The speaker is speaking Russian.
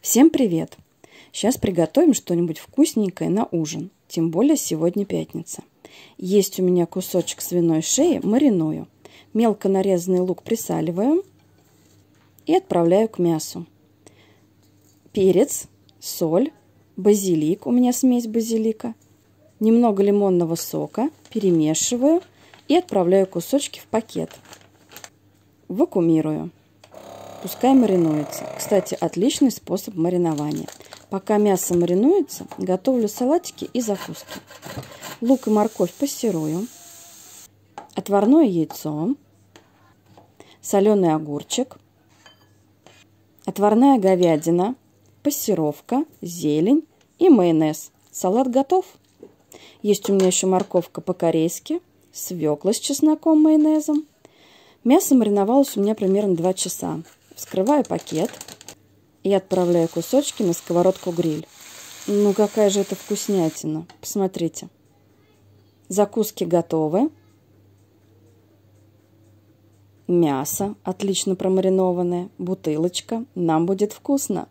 Всем привет! Сейчас приготовим что-нибудь вкусненькое на ужин, тем более сегодня пятница. Есть у меня кусочек свиной шеи, мариную. Мелко нарезанный лук присаливаю и отправляю к мясу. Перец, соль, базилик, у меня смесь базилика, немного лимонного сока, перемешиваю и отправляю кусочки в пакет. Вакуумирую. Пускай маринуется. Кстати, отличный способ маринования. Пока мясо маринуется, готовлю салатики и закуски. Лук и морковь пассерую. Отварное яйцо. Соленый огурчик. Отварная говядина. Пассеровка, зелень и майонез. Салат готов. Есть у меня еще морковка по-корейски, свекла с чесноком, майонезом. Мясо мариновалось у меня примерно 2 часа. Вскрываю пакет и отправляю кусочки на сковородку-гриль. Ну какая же это вкуснятина. Посмотрите. Закуски готовы. Мясо отлично промаринованное. Бутылочка. Нам будет вкусно.